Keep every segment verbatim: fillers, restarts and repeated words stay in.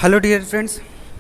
Hello dear friends,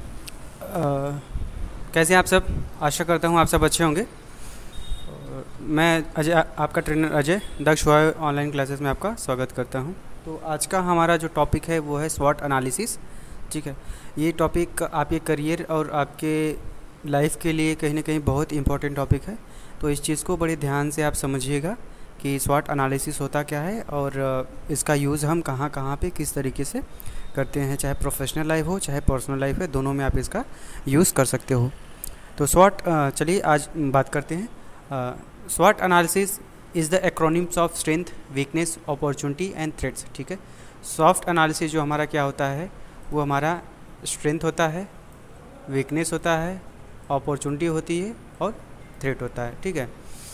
कैसे हैं आप सब। आशा करता हूं आप सब अच्छे होंगे। और मैं अजय, आपका ट्रेनर अजय दक्ष हुआ ऑनलाइन क्लासेस में आपका स्वागत करता हूं। तो आज का हमारा जो टॉपिक है वो है स्वॉट एनालिसिस। ठीक है, ये टॉपिक आपके करियर और आपके लाइफ के लिए कहीं ना कहीं बहुत इंपॉर्टेंट टॉपिक है। तो इस चीज़ को बड़े ध्यान से आप समझिएगा कि स्वॉट एनालिसिस होता क्या है और इसका यूज़ हम कहाँ कहाँ पे किस तरीके से करते हैं, चाहे प्रोफेशनल लाइफ हो चाहे पर्सनल लाइफ है, दोनों में आप इसका यूज़ कर सकते हो। तो स्वॉट, चलिए आज बात करते हैं। स्वॉट analysis is the acronyms of strength, weakness, opportunity and threats. ठीक है, सॉफ्ट एनालिसिस जो हमारा क्या होता है वो हमारा स्ट्रेंथ होता है, वीकनेस होता है, अपॉर्चुनिटी होती है और थ्रेट होता है। ठीक है,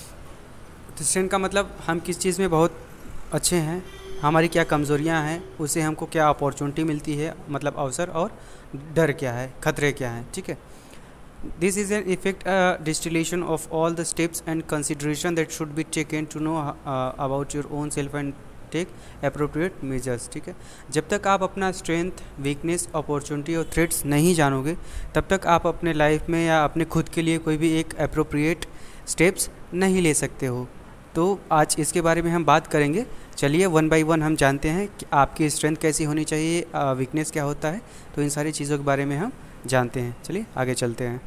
तो स्ट्रेंथ का मतलब हम किस चीज़ में बहुत अच्छे हैं, हमारी क्या कमज़ोरियां हैं, उससे हमको क्या अपॉर्चुनिटी मिलती है, मतलब अवसर, और डर क्या है, खतरे क्या हैं। ठीक है, this is an effect distillation of all the steps and consideration that should be taken to know about your own self and take appropriate measures. ठीक है, जब तक आप अपना स्ट्रेंथ, वीकनेस, अपॉर्चुनिटी और थ्रेट्स नहीं जानोगे तब तक आप अपने लाइफ में या अपने खुद के लिए कोई भी एक अप्रोप्रिएट स्टेप्स नहीं ले सकते हो। तो आज इसके बारे में हम बात करेंगे। चलिए वन बाय वन हम जानते हैं कि आपकी स्ट्रेंथ कैसी होनी चाहिए, वीकनेस क्या होता है, तो इन सारी चीज़ों के बारे में हम जानते हैं। चलिए आगे चलते हैं।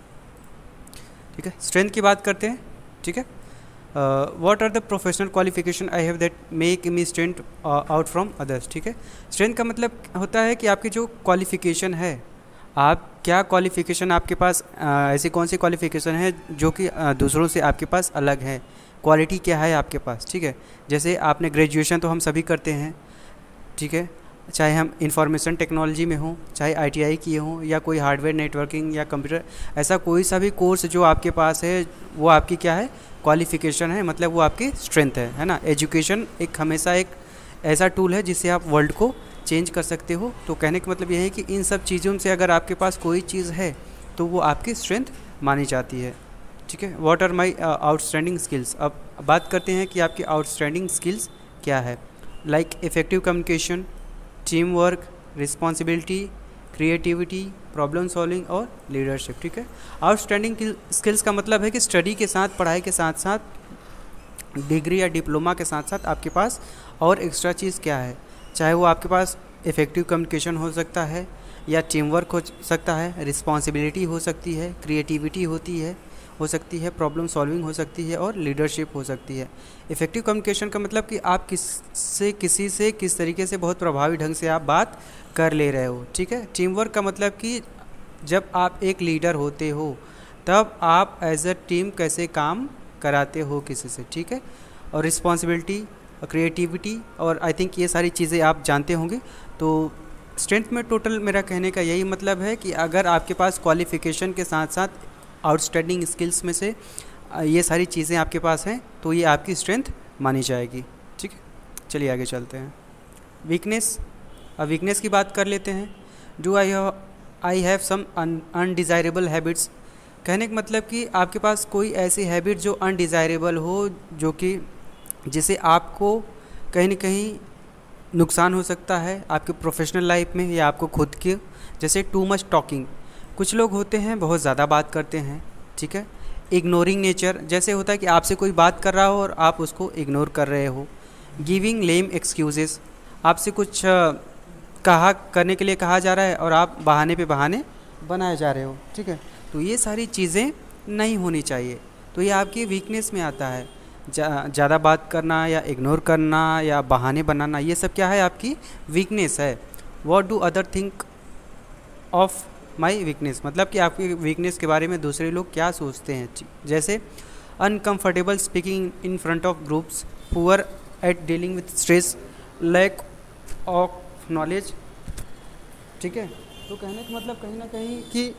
ठीक है, स्ट्रेंथ की बात करते हैं। ठीक है, what are the professional qualification I have that make me stand out from others. ठीक है, स्ट्रेंथ का मतलब होता है कि आपकी जो क्वालिफिकेशन है, आप क्या क्वालिफिकेशन आपके पास, uh, ऐसी कौन सी क्वालिफिकेशन है जो कि uh, दूसरों से आपके पास अलग है, क्वालिटी क्या है आपके पास। ठीक है, जैसे आपने ग्रेजुएशन तो हम सभी करते हैं। ठीक है, चाहे हम इंफॉर्मेशन टेक्नोलॉजी में हों, चाहे आईटीआई किए हों, या कोई हार्डवेयर नेटवर्किंग या कंप्यूटर, ऐसा कोई सा भी कोर्स जो आपके पास है वो आपकी क्या है, क्वालिफिकेशन है, मतलब वो आपकी स्ट्रेंथ है है ना। एजुकेशन एक हमेशा एक ऐसा टूल है जिससे आप वर्ल्ड को चेंज कर सकते हो। तो कहने का मतलब यह है कि इन सब चीज़ों से अगर आपके पास कोई चीज़ है तो वो आपकी स्ट्रेंथ मानी जाती है। ठीक है, what are my outstanding skills. अब बात करते हैं कि आपकी आउटस्टैंडिंग स्किल्स क्या है। Like effective communication, team work, responsibility, creativity, problem solving और लीडरशिप। ठीक है, आउटस्टैंडिंग स्किल्स का मतलब है कि स्टडी के साथ, पढ़ाई के साथ साथ, डिग्री या डिप्लोमा के साथ साथ आपके पास और एक्स्ट्रा चीज़ क्या है। चाहे वो आपके पास इफ़ेक्टिव कम्युनिकेशन हो सकता है, या टीम वर्क हो सकता है, रिस्पॉन्सिबिलिटी हो सकती है, क्रिएटिविटी होती है हो सकती है, प्रॉब्लम सॉल्विंग हो सकती है और लीडरशिप हो सकती है। इफ़ेक्टिव कम्युनिकेशन का मतलब कि आप किस से किसी से किस तरीके से बहुत प्रभावी ढंग से आप बात कर ले रहे हो। ठीक है, टीम वर्क का मतलब कि जब आप एक लीडर होते हो तब आप एज अ टीम कैसे काम कराते हो किसी से। ठीक है, और रिस्पॉन्सिबिलिटी, क्रिएटिविटी, और आई थिंक ये सारी चीज़ें आप जानते होंगे। तो स्ट्रेंथ में टोटल मेरा कहने का यही मतलब है कि अगर आपके पास क्वालिफ़िकेशन के साथ साथ आउटस्टैंडिंग स्किल्स में से ये सारी चीज़ें आपके पास हैं तो ये आपकी स्ट्रेंथ मानी जाएगी। ठीक है, चलिए आगे चलते हैं। वीकनेस, अब वीकनेस की बात कर लेते हैं। Do I I have some undesirable habits. कहने का मतलब कि आपके पास कोई ऐसी हैबिट जो अनडिज़ायरेबल हो, जो कि जिसे आपको कहीं ना कहीं नुकसान हो सकता है आपके प्रोफेशनल लाइफ में या आपको खुद के। जैसे टू मच टॉकिंग, कुछ लोग होते हैं बहुत ज़्यादा बात करते हैं। ठीक है, इग्नोरिंग नेचर, जैसे होता है कि आपसे कोई बात कर रहा हो और आप उसको इग्नोर कर रहे हो। गिविंग लेम एक्सक्यूजेस, आपसे कुछ कहा करने के लिए कहा जा रहा है और आप बहाने पे बहाने बनाए जा रहे हो। ठीक है, तो ये सारी चीज़ें नहीं होनी चाहिए। तो ये आपकी वीकनेस में आता है। ज़्यादा बात करना या इग्नोर करना या बहाने बनाना, ये सब क्या है, आपकी वीकनेस है। What do other think of my weakness, मतलब कि आपकी वीकनेस के बारे में दूसरे लोग क्या सोचते हैं। जैसे uncomfortable speaking in front of groups, poor at dealing with stress, lack of knowledge. ठीक है, तो कहने का मतलब कहीं ना कहीं कि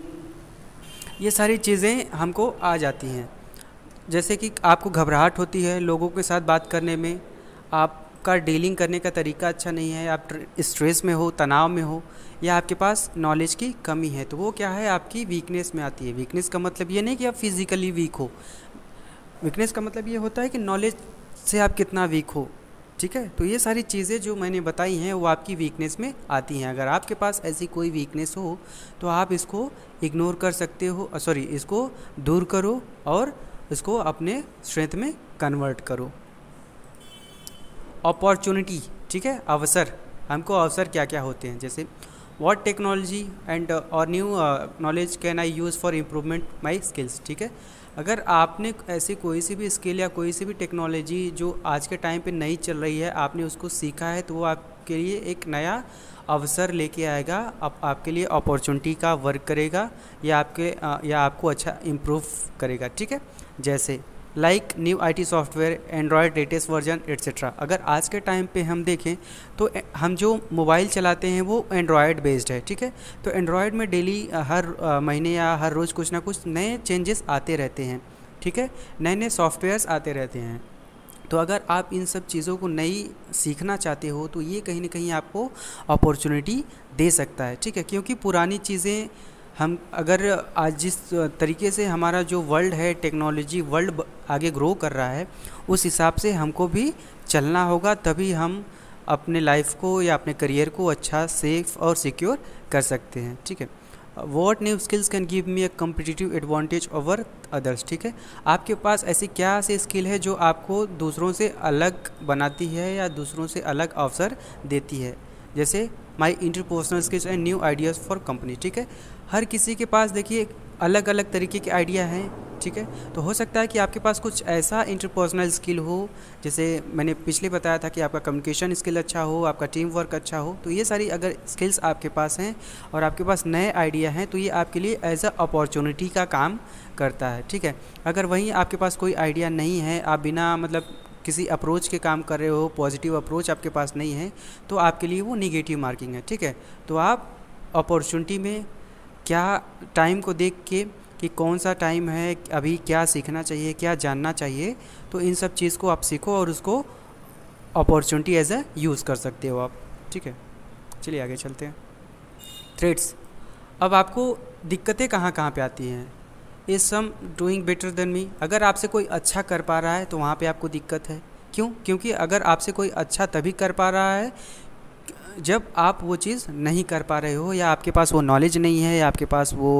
ये सारी चीज़ें हमको आ जाती हैं। जैसे कि आपको घबराहट होती है लोगों के साथ बात करने में, आपका डीलिंग करने का तरीका अच्छा नहीं है, आप स्ट्रेस में हो, तनाव में हो, या आपके पास नॉलेज की कमी है, तो वो क्या है, आपकी वीकनेस में आती है। वीकनेस का मतलब ये नहीं कि आप फिज़िकली वीक हो, वीकनेस का मतलब ये होता है कि नॉलेज से आप कितना वीक हो। ठीक है। तो ये सारी चीज़ें जो मैंने बताई हैं वो आपकी वीकनेस में आती हैं। अगर आपके पास ऐसी कोई वीकनेस हो तो आप इसको इग्नोर कर सकते हो, सॉरी इसको दूर करो और इसको अपने स्ट्रेंथ में कन्वर्ट करो। अपॉर्चुनिटी, ठीक है, अवसर। हमको अवसर क्या क्या होते हैं, जैसे व्हाट टेक्नोलॉजी एंड और new knowledge can I use for improvement my skills, ठीक है। अगर आपने ऐसी कोई सी भी स्किल या कोई सी भी टेक्नोलॉजी जो आज के टाइम पे नई चल रही है, आपने उसको सीखा है, तो वो आपके लिए एक नया अवसर लेके आएगा, आप, आपके लिए अपॉर्चुनिटी का वर्क करेगा या आपके या आपको अच्छा इम्प्रूव करेगा, ठीक है। जैसे like new IT software, Android latest version etcetera. अगर आज के टाइम पे हम देखें तो हम जो मोबाइल चलाते हैं वो एंड्रॉयड बेस्ड है, ठीक है। तो एंड्रॉयड में डेली हर महीने या हर रोज़ कुछ ना कुछ नए चेंजेस आते रहते हैं, ठीक है, नए नए सॉफ्टवेयर्स आते रहते हैं। तो अगर आप इन सब चीज़ों को नई सीखना चाहते हो तो ये कहीं ना कहीं आपको अपॉर्चुनिटी दे सकता है, ठीक है। क्योंकि पुरानी चीज़ें हम अगर आज जिस तरीके से हमारा जो वर्ल्ड है, टेक्नोलॉजी वर्ल्ड आगे ग्रो कर रहा है, उस हिसाब से हमको भी चलना होगा, तभी हम अपने लाइफ को या अपने करियर को अच्छा, सेफ और सिक्योर कर सकते हैं, ठीक है। What new skills can give me a competitive advantage over others, ठीक है। आपके पास ऐसी क्या ऐसी स्किल है जो आपको दूसरों से अलग बनाती है या दूसरों से अलग अवसर देती है, जैसे my interpersonal skills and new ideas for company, ठीक है। हर किसी के पास देखिए अलग अलग तरीके के आइडिया हैं, ठीक है। तो हो सकता है कि आपके पास कुछ ऐसा इंटरपर्सनल स्किल हो, जैसे मैंने पिछले बताया था कि आपका कम्युनिकेशन स्किल अच्छा हो, आपका टीम वर्क अच्छा हो। तो ये सारी अगर स्किल्स आपके पास हैं और आपके पास नए आइडिया हैं तो ये आपके लिए एज अ अपॉर्चुनिटी का काम करता है, ठीक है। अगर वहीं आपके पास कोई आइडिया नहीं है, आप बिना मतलब किसी अप्रोच के काम कर रहे हो, पॉजिटिव अप्रोच आपके पास नहीं है, तो आपके लिए वो निगेटिव मार्किंग है, ठीक है। तो आप अपॉर्चुनिटी में क्या टाइम को देख के कि कौन सा टाइम है, अभी क्या सीखना चाहिए, क्या जानना चाहिए, तो इन सब चीज़ को आप सीखो और उसको अपॉर्चुनिटी एज अ यूज़ कर सकते हो आप, ठीक है। चलिए आगे चलते हैं। थ्रेड्स। अब आपको दिक्कतें कहाँ कहाँ पे आती हैं। Is some doing better than me. अगर आपसे कोई अच्छा कर पा रहा है तो वहाँ पे आपको दिक्कत है। क्यों? क्योंकि अगर आपसे कोई अच्छा तभी कर पा रहा है जब आप वो चीज़ नहीं कर पा रहे हो, या आपके पास वो नॉलेज नहीं है, या आपके पास वो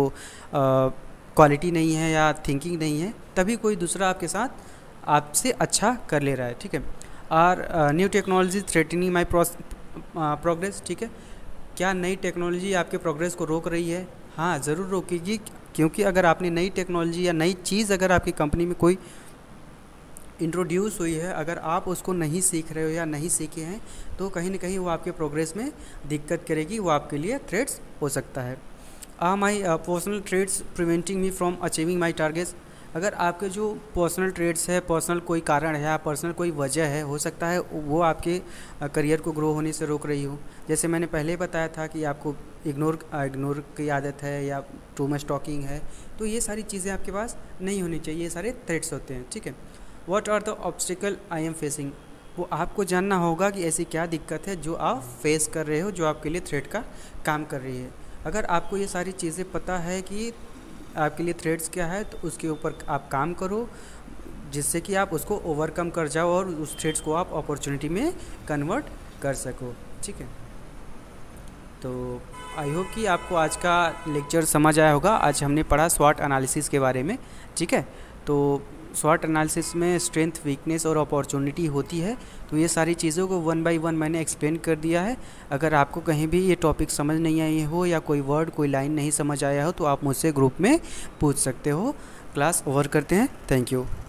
क्वालिटी नहीं है, या थिंकिंग नहीं है, तभी कोई दूसरा आपके साथ आपसे अच्छा कर ले रहा है, ठीक है। और new technology threatening my progress, ठीक है। क्या नई टेक्नोलॉजी आपके प्रोग्रेस को रोक रही है? हाँ, ज़रूर रोकेगी, क्योंकि अगर आपने नई टेक्नोलॉजी या नई चीज़ अगर आपकी कंपनी में कोई इंट्रोड्यूस हुई है, अगर आप उसको नहीं सीख रहे हो या नहीं सीखे हैं, तो कहीं ना कहीं वो आपके प्रोग्रेस में दिक्कत करेगी, वो आपके लिए थ्रेट्स हो सकता है। Are my personal traits preventing me from achieving my targets. अगर आपके जो पर्सनल ट्रेड्स है, पर्सनल कोई कारण है या पर्सनल कोई वजह है, हो सकता है वो आपके करियर को ग्रो होने से रोक रही हो। जैसे मैंने पहले बताया था कि आपको इग्नोर इग्नोर की आदत है या टू मच टॉकिंग है, तो ये सारी चीज़ें आपके पास नहीं होनी चाहिए, ये सारे थ्रेट्स होते हैं, ठीक है। What are the obstacle I am facing. वो आपको जानना होगा कि ऐसी क्या दिक्कत है जो आप फेस कर रहे हो, जो आपके लिए थ्रेट का काम कर रही है। अगर आपको ये सारी चीज़ें पता है कि आपके लिए थ्रेट्स क्या है, तो उसके ऊपर आप काम करो, जिससे कि आप उसको ओवरकम कर जाओ और उस थ्रेट्स को आप अपॉर्चुनिटी में कन्वर्ट कर सको, ठीक है। तो आई होप कि आपको आज का लेक्चर समझ आया होगा। आज हमने पढ़ा स्वॉट एनालिसिस के बारे में, ठीक है। तो स्वॉट एनालिसिस में स्ट्रेंथ, वीकनेस और अपॉर्चुनिटी होती है। तो ये सारी चीज़ों को वन बाय वन मैंने एक्सप्लेन कर दिया है। अगर आपको कहीं भी ये टॉपिक समझ नहीं आई हो या कोई वर्ड, कोई लाइन नहीं समझ आया हो, तो आप मुझसे ग्रुप में पूछ सकते हो। क्लास ओवर करते हैं। Thank you.